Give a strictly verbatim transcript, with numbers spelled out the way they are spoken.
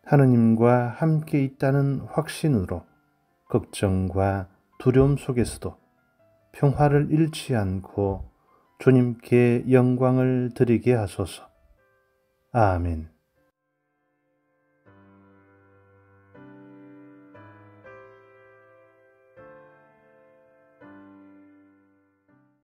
하느님과 함께 있다는 확신으로 걱정과 두려움 속에서도 평화를 잃지 않고 주님께 영광을 드리게 하소서. 아멘.